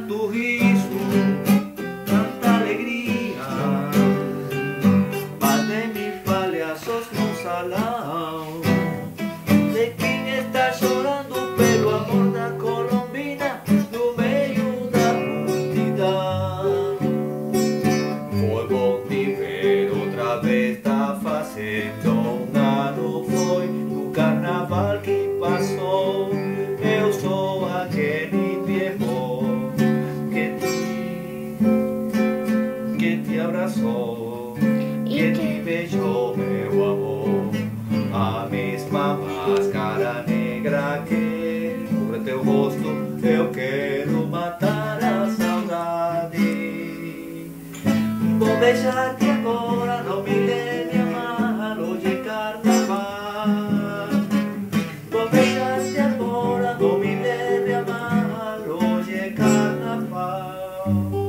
tu riso, tanta alegria. Batem e palhaços no salão. De quem está chorando pelo amor da Colombina no meio da multidão. Foi bom te ver outra vez, tá fazendo um ano. Foi no carnaval que passou. Eu sou aquele viejo que te abraçou, que te beijou, meu amor. A mesma máscara negra que cobre teu rosto, eu quero matar a saudade. Vou beijar-te agora, não me leve a mal, hoje é carnaval. Vou beijar-te agora, não me leve a mal, hoje é carnaval.